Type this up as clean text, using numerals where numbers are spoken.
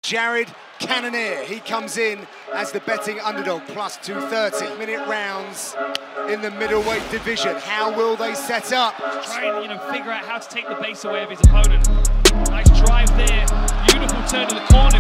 Jared Cannonier, he comes in as the betting underdog, plus 230-minute rounds in the middleweight division. How will they set up? Try and figure out how to take the base away of his opponent. Nice drive there, beautiful turn to the corner.